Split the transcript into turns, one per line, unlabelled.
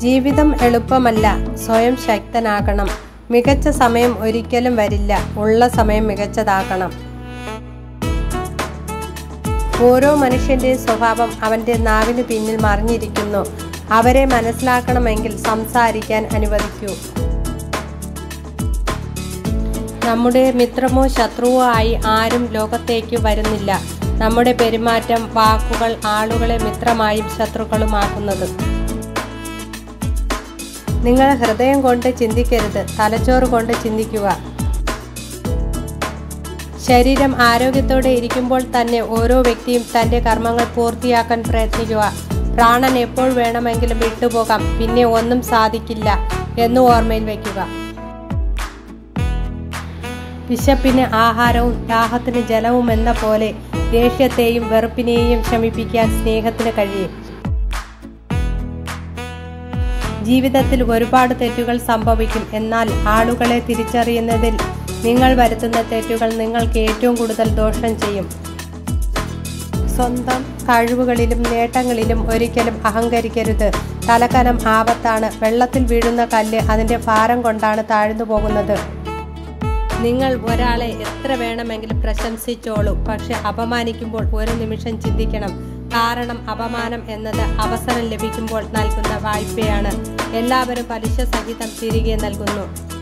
ജീവിതം എളുപ്പമല്ല. സ്വയം ശക്തനാകണം. മികച്ച സമയം ഒരിക്കലും വരില്ല. ഉള്ള സമയം മികച്ചതാക്കണം. ഓരോ മനുഷ്യന്റെ സ്വഭാവം അവന്റെ നാവിന് പിന്നിൽ മറിഞ്ഞിരിക്കുന്നു. അവരെ മനസ്സിലാക്കണമെങ്കിൽ സംസാരിക്കാൻ അനുവദിക്കൂ. നമ്മുടെ മിത്രമോ ശത്രുവോ ആയി ആരും ലോകത്തേക്ക് വരുന്നില്ല. നമ്മുടെ പെരുമാറ്റം, വാക്കുകൾ ആളുകളെ മിത്രമായും ശത്രുക്കളുമാക്കുന്നത്. നിങ്ങൾ ഹൃദയം കൊണ്ട് ചിന്തിക്കരുത്, തലച്ചോറ് കൊണ്ട് ചിന്തിക്കുക. ശരീരം ആരോഗ്യത്തോടെ ഇരിക്കുമ്പോൾ തന്നെ ഓരോ വ്യക്തിയും തൻ്റെ കർമ്മങ്ങൾ പൂർത്തിയാക്കാൻ പ്രയത്നിക്കുക. പ്രാണൻ എപ്പോൾ വേണമെങ്കിലും വിട്ടുപോകാം, പിന്നെ ഒന്നും സാധിക്കില്ല എന്ന് ഓർമ്മയിൽ വയ്ക്കുക. വിശപ്പിന് ആഹാരവും ദാഹത്തിന് ജലവും എന്ന പോലെ ദേഷ്യത്തെയും വെറുപ്പിനെയും ശമിപ്പിക്കാൻ സ്നേഹത്തിന് കഴിയും. ജീവിതത്തിൽ ഒരുപാട് തെറ്റുകൾ സംഭവിക്കും. എന്നാൽ ആളുകളെ തിരിച്ചറിയുന്നതിൽ നിങ്ങൾ വരുത്തുന്ന തെറ്റുകൾ നിങ്ങൾക്ക് ഏറ്റവും കൂടുതൽ ദോഷം ചെയ്യും. സ്വന്തം കഴിവുകളിലും നേട്ടങ്ങളിലും ഒരിക്കലും അഹങ്കരിക്കരുത്. തലക്കനം ആപത്താണ്. വെള്ളത്തിൽ വീഴുന്ന കല്ല് അതിൻ്റെ ഭാരം കൊണ്ടാണ് താഴ്ന്നു പോകുന്നത്. നിങ്ങൾ ഒരാളെ എത്ര വേണമെങ്കിലും പ്രശംസിച്ചോളൂ, പക്ഷെ അപമാനിക്കുമ്പോൾ ഒരു നിമിഷം ചിന്തിക്കണം. കാരണം അപമാനം എന്നത് അവസരം ലഭിക്കുമ്പോൾ നൽകുന്ന വായ്പയാണ്. എല്ലാവരും പലിശ സഹിതം തിരികെ നൽകുന്നു.